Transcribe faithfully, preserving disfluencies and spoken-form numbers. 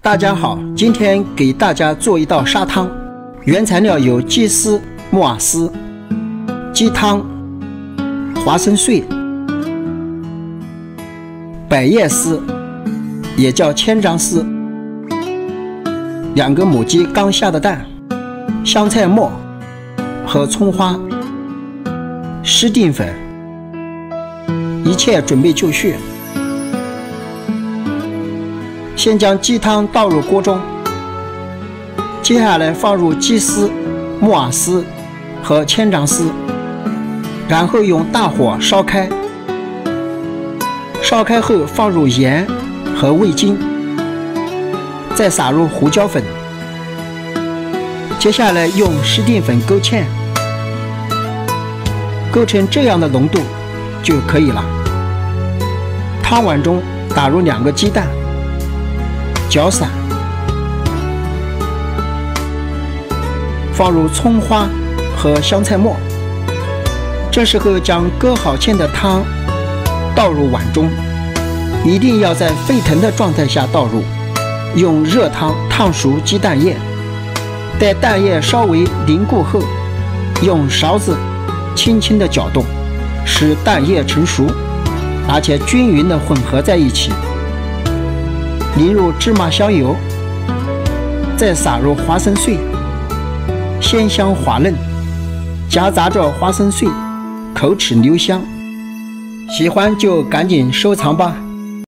大家好，今天给大家做一道沙汤，原材料有鸡丝、木耳丝、鸡汤、花生碎、百叶丝，也叫千张丝，两个母鸡刚下的蛋，香菜末和葱花，湿淀粉，一切准备就绪。先将鸡汤倒入锅中，接下来放入鸡丝、木耳丝和千张丝，然后用大火烧开。烧开后放入盐和味精，再撒入胡椒粉。接下来用湿淀粉勾芡，勾成这样的浓度就可以了。汤碗中打入两个鸡蛋，搅散，放入葱花和香菜末。这时候将勾好芡的汤倒入碗中，一定要在沸腾的状态下倒入，用热汤烫熟鸡蛋液。待蛋液稍微凝固后，用勺子轻轻地搅动，使蛋液成熟，而且均匀地混合在一起。淋入芝麻香油，再撒入花生碎，鲜香滑嫩，夹杂着花生碎，口齿留香。喜欢就赶紧收藏吧。